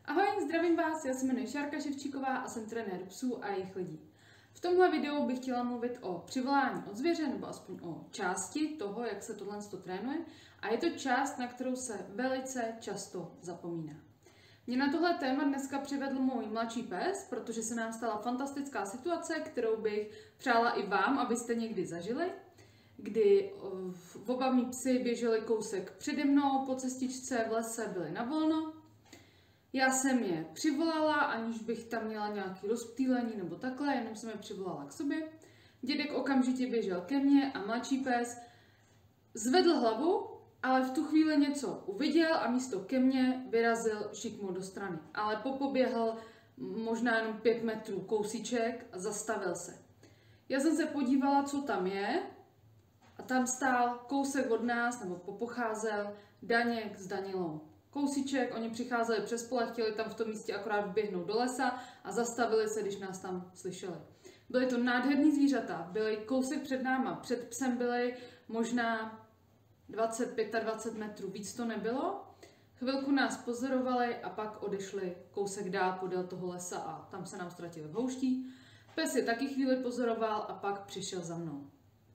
Ahoj, zdravím vás, já se jmenuji Šárka Ševčíková a jsem trenér psů a jejich lidí. V tomhle videu bych chtěla mluvit o přivolání od zvěře, nebo aspoň o části toho, jak se tohle trénuje, a je to část, na kterou se velice často zapomíná. Mě na tohle téma dneska přivedl můj mladší pes, protože se nám stala fantastická situace, kterou bych přála i vám, abyste někdy zažili, kdy oba mý psy běželi kousek přede mnou po cestičce v lese, byli na volno. Já jsem je přivolala, aniž bych tam měla nějaké rozptýlení nebo takhle, jenom jsem je přivolala k sobě. Dědek okamžitě běžel ke mně a mladší pes zvedl hlavu, ale v tu chvíli něco uviděl a místo ke mně vyrazil šikmo do strany. Ale popoběhl možná jenom 5 metrů kousíček a zastavil se. Já jsem se podívala, co tam je, a tam stál kousek od nás, nebo popocházel Daněk s Danilou. Kousíček, oni přicházeli přes pole, chtěli tam v tom místě akorát vběhnout do lesa a zastavili se, když nás tam slyšeli. Byly to nádherný zvířata, byly kousek před náma, před psem byly možná 20-25 metrů, víc to nebylo. Chvilku nás pozorovali a pak odešli kousek dál podél toho lesa a tam se nám ztratili v houští. Pes je taky chvíli pozoroval a pak přišel za mnou.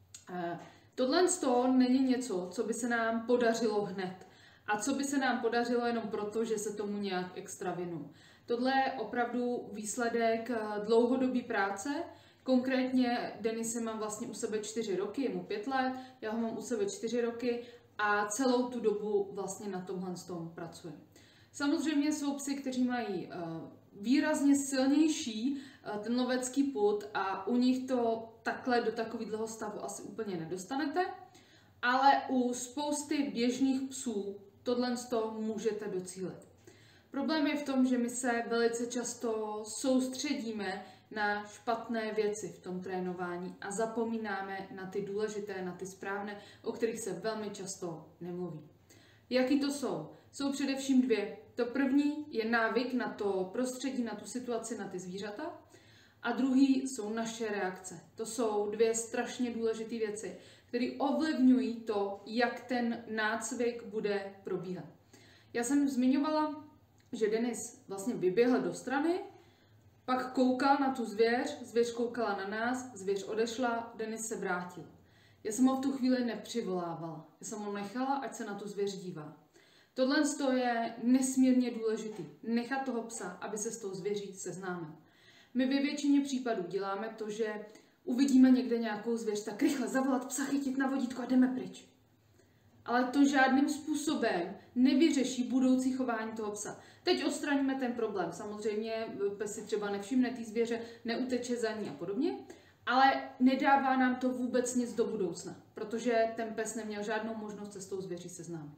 Tohle není něco, co by se nám podařilo hned. A co by se nám podařilo jenom proto, že se tomu nějak extra věnu. Tohle je opravdu výsledek dlouhodobé práce. Konkrétně Denise mám vlastně u sebe 4 roky, je mu 5 let, já ho mám u sebe 4 roky a celou tu dobu vlastně na tomhle pracuji. Samozřejmě jsou psy, kteří mají výrazně silnější ten lovecký pud a u nich to takhle do takového stavu asi úplně nedostanete, ale u spousty běžných psů tohle můžete docílit. Problém je v tom, že my se velice často soustředíme na špatné věci v tom trénování a zapomínáme na ty důležité, na ty správné, o kterých se velmi často nemluví. Jaký to jsou? Jsou především 2. To první je návyk na to prostředí, na tu situaci, na ty zvířata. A druhý jsou naše reakce. To jsou 2 strašně důležité věci, které ovlivňují to, jak ten nácvik bude probíhat. Já jsem zmiňovala, že Denis vlastně vyběhl do strany, pak koukal na tu zvěř, zvěř koukala na nás, zvěř odešla, Denis se vrátil. Já jsem ho v tu chvíli nepřivolávala, já jsem ho nechala, ať se na tu zvěř dívá. Tohle je nesmírně důležitý, nechat toho psa, aby se s tou zvěří seznámil. My ve většině případů děláme to, že uvidíme někde nějakou zvěř, tak rychle zavolat psa, chytit na vodítko a jdeme pryč. Ale to žádným způsobem nevyřeší budoucí chování toho psa. Teď odstraníme ten problém. Samozřejmě pes si třeba nevšimne té zvěře, neuteče za ní a podobně, ale nedává nám to vůbec nic do budoucna, protože ten pes neměl žádnou možnost se s tou zvěří seznámit.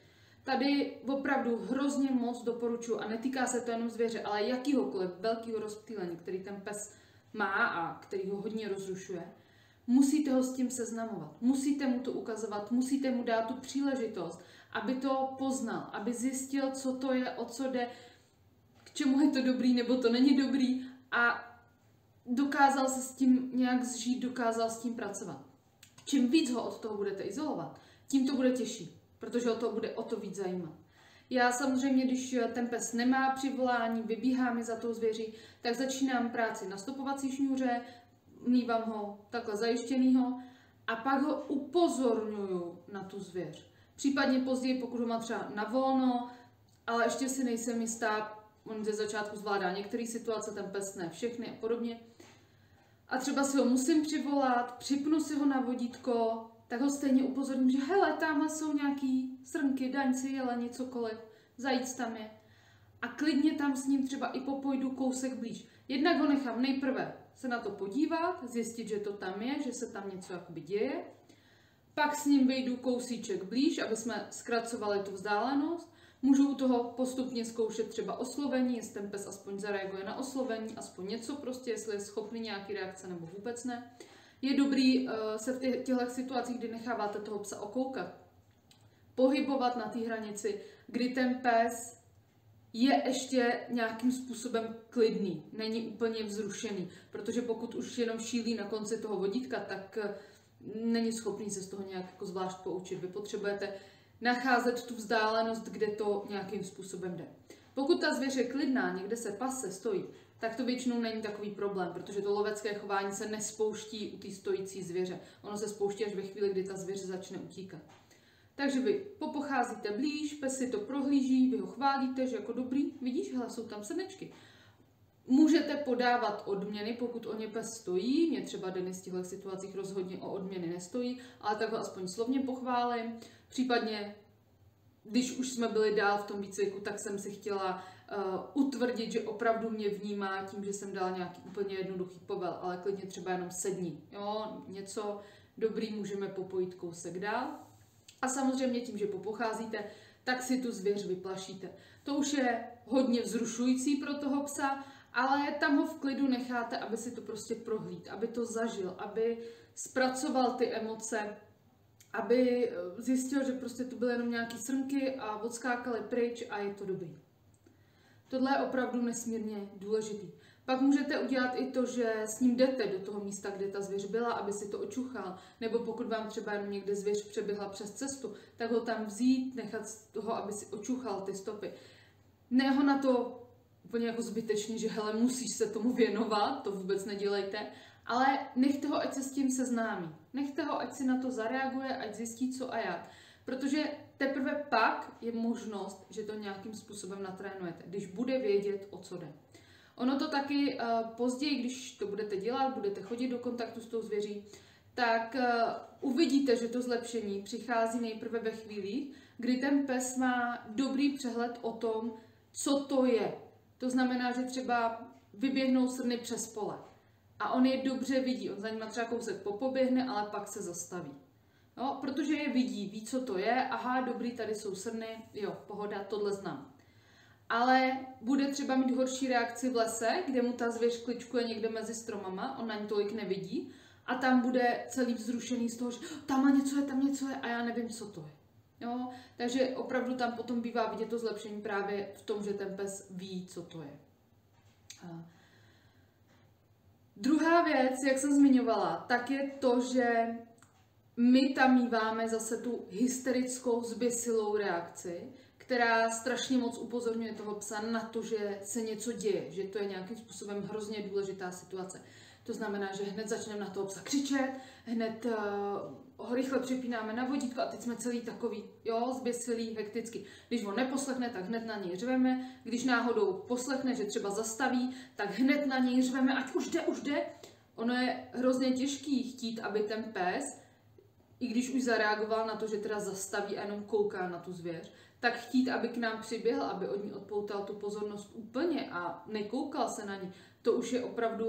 Tady opravdu hrozně moc doporučuji, a netýká se to jenom zvěře, ale jakýhokoliv velkého rozptýlení, který ten pes má a který ho hodně rozrušuje, musíte ho s tím seznamovat, musíte mu to ukazovat, musíte mu dát tu příležitost, aby to poznal, aby zjistil, co to je, o co jde, k čemu je to dobrý nebo to není dobrý a dokázal se s tím nějak zžít, dokázal s tím pracovat. Čím víc ho od toho budete izolovat, tím to bude těžší, protože ho to bude o to víc zajímat. Já samozřejmě, když ten pes nemá přivolání, vybíhá mi za tou zvěří, tak začínám práci na stopovací šňůře, mívám ho takhle zajištěnýho a pak ho upozorňuju na tu zvěř. Případně později, pokud ho má třeba na volno, ale ještě si nejsem jistá, on ze začátku zvládá některé situace, ten pes ne všechny a podobně. A třeba si ho musím přivolat, připnu si ho na vodítko, tak ho stejně upozorním, že hele, tamhle jsou nějaký srnky, daňci, jeleni, cokoliv, zajíc tam je. A klidně tam s ním třeba i popojdu kousek blíž. Jednak ho nechám nejprve se na to podívat, zjistit, že to tam je, že se tam něco jakoby děje. Pak s ním vejdu kousíček blíž, aby jsme zkracovali tu vzdálenost. Můžu u toho postupně zkoušet třeba oslovení, jestli ten pes aspoň zareaguje na oslovení, aspoň něco prostě, jestli je schopný nějaký reakce nebo vůbec ne. Je dobrý se v těchto situacích, kdy necháváte toho psa okoukat, pohybovat na té hranici, kdy ten pes je ještě nějakým způsobem klidný, není úplně vzrušený, protože pokud už jenom šílí na konci toho vodítka, tak není schopný se z toho nějak jako zvlášť poučit. Vy potřebujete nacházet tu vzdálenost, kde to nějakým způsobem jde. Pokud ta zvěř je klidná, někde se pase, stojí, tak to většinou není takový problém, protože to lovecké chování se nespouští u té stojící zvěře. Ono se spouští až ve chvíli, kdy ta zvěř začne utíkat. Takže vy popocházíte blíž, pes si to prohlíží, vy ho chválíte, že jako dobrý, vidíš, hele, jsou tam srnečky. Můžete podávat odměny, pokud o ně pes stojí. Mě třeba Denis v těchto situacích rozhodně o odměny nestojí, ale tak ho aspoň slovně pochválím. Případně, když už jsme byli dál v tom výcviku, tak jsem si chtěla utvrdit, že opravdu mě vnímá tím, že jsem dala nějaký úplně jednoduchý povel, ale klidně třeba jenom sedni. Jo, něco dobrý můžeme popojit kousek dál. A samozřejmě tím, že popocházíte, tak si tu zvěř vyplašíte. To už je hodně vzrušující pro toho psa, ale tam ho v klidu necháte, aby si to prostě prohlíd, aby to zažil, aby zpracoval ty emoce, aby zjistil, že prostě to byly jenom nějaký srnky a odskákaly pryč a je to dobrý. Tohle je opravdu nesmírně důležitý. Pak můžete udělat i to, že s ním jdete do toho místa, kde ta zvěř byla, aby si to očuchal. Nebo pokud vám třeba jenom někde zvěř přeběhla přes cestu, tak ho tam vzít, nechat toho, aby si očuchal ty stopy. Ne ho na to úplně jako zbytečně, že hele, musíš se tomu věnovat, to vůbec nedělejte, ale nechte ho, ať se s tím seznámí. Nechte ho, ať si na to zareaguje, ať zjistí co a jak. Protože teprve pak je možnost, že to nějakým způsobem natrénujete, když bude vědět, o co jde. Ono to taky později, když to budete dělat, budete chodit do kontaktu s tou zvěří, tak uvidíte, že to zlepšení přichází nejprve ve chvílích, kdy ten pes má dobrý přehled o tom, co to je. To znamená, že třeba vyběhnou srny přes pole a on je dobře vidí, on za nima třeba kousek popoběhne, ale pak se zastaví. No, protože je vidí, ví, co to je, aha, dobrý, tady jsou srny, jo, pohoda, tohle znám. Ale bude třeba mít horší reakci v lese, kde mu ta zvěř kličkuje někde mezi stromama, on na ní tolik nevidí a tam bude celý vzrušený z toho, že tam něco je a já nevím, co to je. Jo? Takže opravdu tam potom bývá vidět to zlepšení právě v tom, že ten pes ví, co to je. Druhá věc, jak jsem zmiňovala, tak je to, že my tam míváme zase tu hysterickou, zběsilou reakci, která strašně moc upozorňuje toho psa na to, že se něco děje, že to je nějakým způsobem hrozně důležitá situace. To znamená, že hned začneme na toho psa křičet, hned ho rychle přepínáme na vodítko a teď jsme celý takový, jo, zběsilý, hektický. Když ho neposlechne, tak hned na něj řveme, když náhodou poslechne, že třeba zastaví, tak hned na něj řveme, ať už jde. Ono je hrozně těžký chtít, aby ten pes, i když už zareagoval na to, že teda zastaví a jenom kouká na tu zvěř, tak chtít, aby k nám přiběhl, aby od ní odpoutal tu pozornost úplně a nekoukal se na ní, to už je opravdu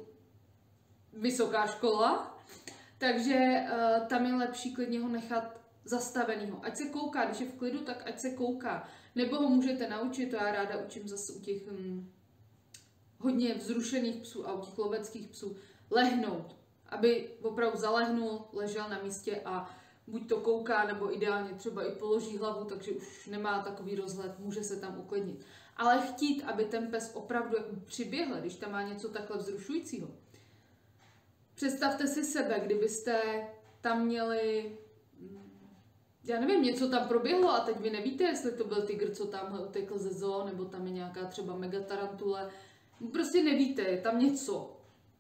vysoká škola. Takže tam je lepší klidně ho nechat zastavenýho. Ať se kouká, když je v klidu, tak ať se kouká. Nebo ho můžete naučit, to já ráda učím zase u těch hodně vzrušených psů a u těch loveckých psů, lehnout. Aby opravdu zalehnul, ležel na místě a buď to kouká, nebo ideálně třeba i položí hlavu, takže už nemá takový rozhled, může se tam uklidnit. Ale chtít, aby ten pes opravdu jako přiběhl, když tam má něco takhle vzrušujícího. Představte si sebe, kdybyste tam měli, já nevím, něco tam proběhlo a teď vy nevíte, jestli to byl tygr, co tamhle utekl ze zoo, nebo tam je nějaká třeba megatarantule. Prostě nevíte, je tam něco.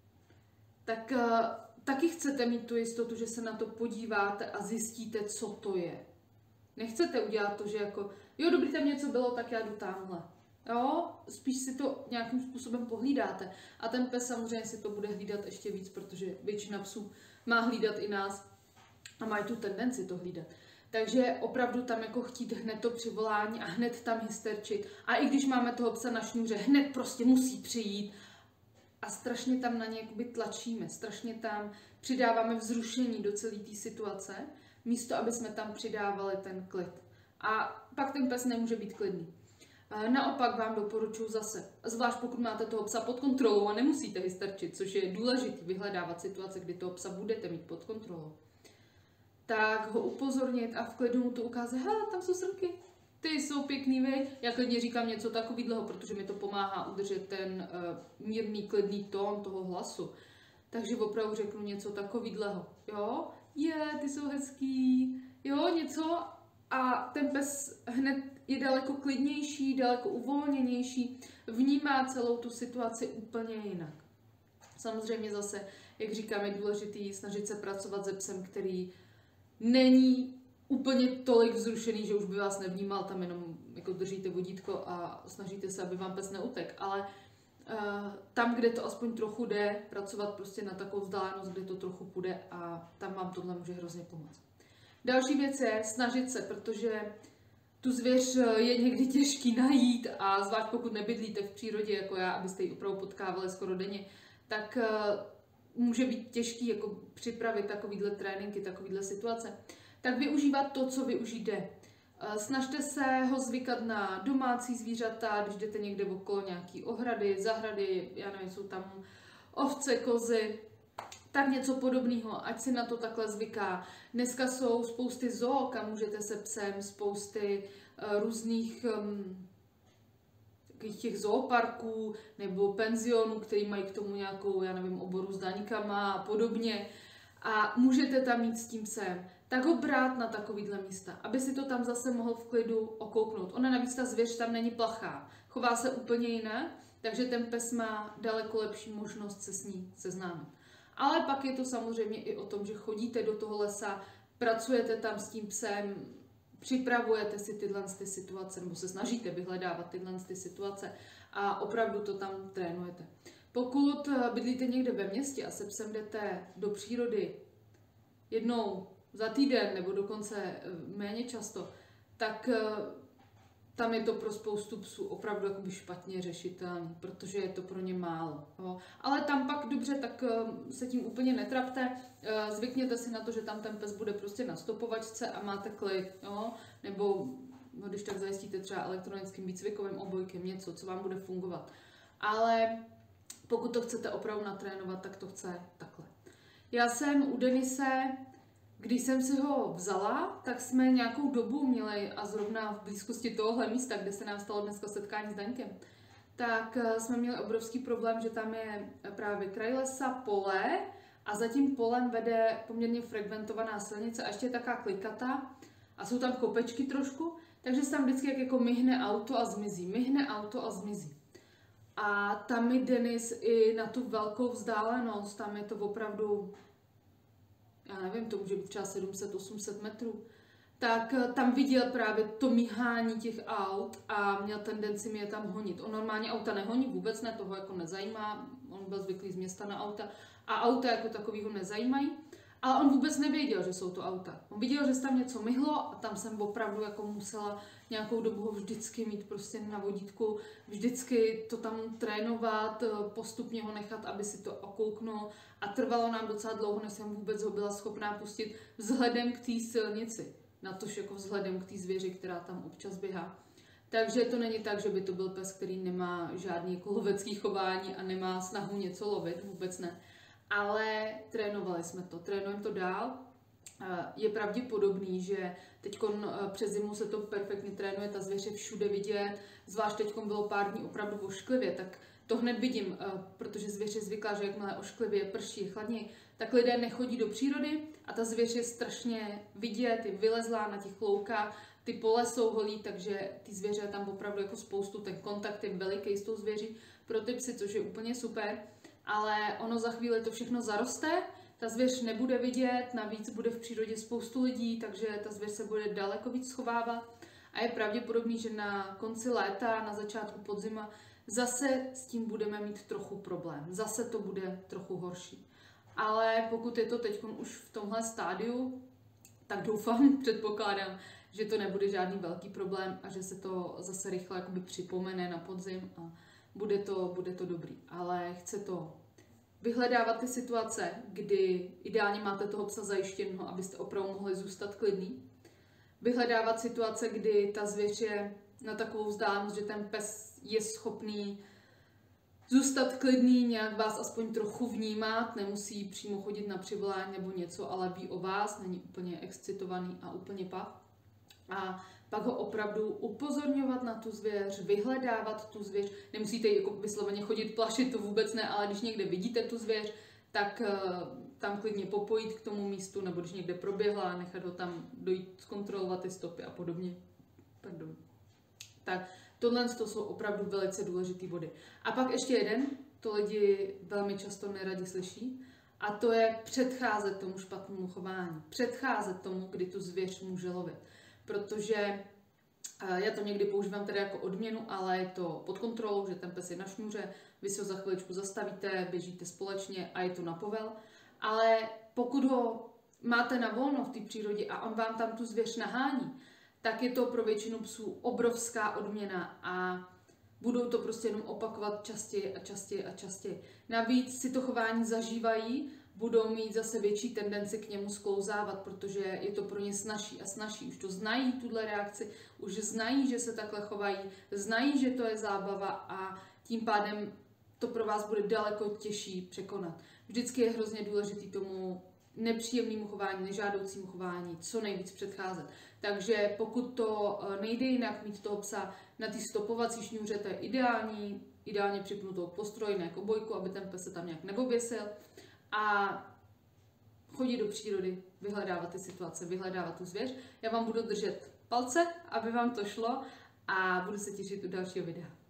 Tak taky chcete mít tu jistotu, že se na to podíváte a zjistíte, co to je. Nechcete udělat to, že jako, jo, dobrý, tam něco bylo, tak já jdu tamhle. Jo, spíš si to nějakým způsobem pohlídáte. A ten pes samozřejmě si to bude hlídat ještě víc, protože většina psů má hlídat i nás a mají tu tendenci to hlídat. Takže opravdu tam jako chtít hned to přivolání a hned tam hysterčit. A i když máme toho psa na šňůře, hned prostě musí přijít. A strašně tam na ně jakoby tlačíme, strašně tam přidáváme vzrušení do celé té situace, místo aby jsme tam přidávali ten klid. A pak ten pes nemůže být klidný. Naopak vám doporučuji zase, zvlášť pokud máte toho psa pod kontrolou a nemusíte hysterčit, což je důležité vyhledávat situace, kdy toho psa budete mít pod kontrolou, tak ho upozornit a v klidu mu to ukázat, hele, tam jsou srnky, ty jsou pěkný, vej. Já klidně říkám něco takového, protože mi to pomáhá udržet ten mírný, klidný tón toho hlasu. Takže opravdu řeknu něco takového, jo, ty jsou hezký, jo, něco a ten pes hned je daleko klidnější, daleko uvolněnější, vnímá celou tu situaci úplně jinak. Samozřejmě zase, jak říkám, je důležitý snažit se pracovat se psem, který není úplně tolik vzrušený, že už by vás nevnímal, tam jenom jako držíte vodítko a snažíte se, aby vám pes neutek, ale tam, kde to aspoň trochu jde, pracovat prostě na takovou vzdálenost, kde to trochu půjde a tam vám tohle může hrozně pomoct. Další věc je snažit se, protože tu zvěř je někdy těžký najít a zvlášť pokud nebydlíte v přírodě jako já, abyste ji opravdu potkávali skoro denně, tak může být těžký jako připravit takovýhle tréninky, takovýhle situace. Tak využívat to, co využít jde. Snažte se ho zvykat na domácí zvířata, když jdete někde okolo nějaký ohrady, zahrady, já nevím, jsou tam ovce, kozy, tak něco podobného, ať si na to takhle zvyká. Dneska jsou spousty zoo, kam můžete se psem, spousty různých těch zooparků nebo penzionů, který mají k tomu nějakou, já nevím, oboru s daňkama a podobně. A můžete tam mít s tím psem. Tak ho brát na takovýhle místa, aby si to tam zase mohl v klidu okouknout. Ona navíc ta zvěř tam není plachá, chová se úplně jinak, takže ten pes má daleko lepší možnost se s ní seznámit. Ale pak je to samozřejmě i o tom, že chodíte do toho lesa, pracujete tam s tím psem, připravujete si tyhle situace, nebo se snažíte vyhledávat tyhle situace a opravdu to tam trénujete. Pokud bydlíte někde ve městě a se psem jdete do přírody jednou za týden nebo dokonce méně často, tak tam je to pro spoustu psů opravdu jakoby špatně řešitelné, protože je to pro ně málo. Jo. Ale tam pak dobře, tak se tím úplně netrapte, zvykněte si na to, že tam ten pes bude prostě na stopovačce a máte klid, jo. Nebo no, když tak zajistíte třeba elektronickým výcvikovým obojkem něco, co vám bude fungovat. Ale pokud to chcete opravdu natrénovat, tak to chce takhle. Já jsem u Denise, když jsem si ho vzala, tak jsme nějakou dobu měli a zrovna v blízkosti tohohle místa, kde se nám stalo dneska setkání s Daňkem, tak jsme měli obrovský problém, že tam je právě kraj lesa, pole a za tím polem vede poměrně frekventovaná silnice a ještě je taká klikata a jsou tam kopečky trošku, takže se tam vždycky jako myhne auto a zmizí, myhne auto a zmizí. A tam mi Denis i na tu velkou vzdálenost, tam je to opravdu, já nevím, to může být třeba 700-800 metrů, tak tam viděl právě to míhání těch aut a měl tendenci mě tam honit. On normálně auta nehoní, vůbec ne, toho jako nezajímá, on byl zvyklý z města na auta a auta jako takový ho nezajímají, ale on vůbec nevěděl, že jsou to auta. On viděl, že se tam něco myhlo a tam jsem opravdu jako musela nějakou dobu ho vždycky mít prostě na vodítku, vždycky to tam trénovat, postupně ho nechat, aby si to okouknul a trvalo nám docela dlouho, než jsem vůbec ho byla schopná pustit vzhledem k té silnici, natož jako vzhledem k té zvěři, která tam občas běhá. Takže to není tak, že by to byl pes, který nemá žádný jako lovecký chování a nemá snahu něco lovit, vůbec ne. Ale trénovali jsme to, trénujeme to dál. Je pravděpodobný, že teď přes zimu se to perfektně trénuje, ta zvěř je všude vidět, zvlášť teď bylo pár dní opravdu ošklivě, tak to hned vidím, protože zvěř je zvyklá, že jakmile ošklivě, prší, chladněji, tak lidé nechodí do přírody a ta zvěř je strašně vidět, je vylezlá na těch loukách, ty pole jsou holí, takže ty zvěře tam opravdu jako spoustu, ten kontakt je veliký s tou zvěří pro ty psy, což je úplně super, ale ono za chvíli to všechno zaroste, ta zvěř nebude vidět, navíc bude v přírodě spoustu lidí, takže ta zvěř se bude daleko víc schovávat a je pravděpodobný, že na konci léta, na začátku podzima zase s tím budeme mít trochu problém, zase to bude trochu horší. Ale pokud je to teď už v tomhle stádiu, tak doufám, předpokládám, že to nebude žádný velký problém a že se to zase rychle jakoby připomene na podzim a bude to dobrý. Ale chce to vyhledávat ty situace, kdy ideálně máte toho psa zajištěného, abyste opravdu mohli zůstat klidný. Vyhledávat situace, kdy ta zvěř je na takovou vzdálenost, že ten pes je schopný zůstat klidný, nějak vás aspoň trochu vnímat, nemusí přímo chodit na přivolání nebo něco, ale ví o vás, není úplně excitovaný a úplně pav. A pak ho opravdu upozorňovat na tu zvěř, vyhledávat tu zvěř. Nemusíte jako vysloveně chodit plašit, to vůbec ne, ale když někde vidíte tu zvěř, tak tam klidně popojit k tomu místu, nebo když někde proběhla, nechat ho tam dojít, zkontrolovat ty stopy a podobně. Pardon. Tak tohle to jsou opravdu velice důležité body. A pak ještě jeden, to lidi velmi často neradi slyší, a to je předcházet tomu špatnému chování. Předcházet tomu, kdy tu zvěř může lovit. Protože já to někdy používám tedy jako odměnu, ale je to pod kontrolou, že ten pes je na šňůře, vy se ho za chviličku zastavíte, běžíte společně a je to na povel. Ale pokud ho máte na volno v té přírodě a on vám tam tu zvěř nahání, tak je to pro většinu psů obrovská odměna a budou to prostě jenom opakovat častěji a častěji a častěji. Navíc si to chování zažívají, budou mít zase větší tendenci k němu sklouzávat, protože je to pro ně snazší a snazší. Už to znají, tuhle reakci, už znají, že se takhle chovají, znají, že to je zábava a tím pádem to pro vás bude daleko těžší překonat. Vždycky je hrozně důležitý tomu nepříjemnému chování, nežádoucímu chování, co nejvíc předcházet. Takže pokud to nejde jinak mít toho psa na té stopovací šňůře, to je ideální, ideálně připnutou k postroji, ne k obojku, aby ten pes se tam nějak neoběsil a chodit do přírody, vyhledávat ty situace, vyhledávat tu zvěř. Já vám budu držet palce, aby vám to šlo a budu se těšit u dalšího videa.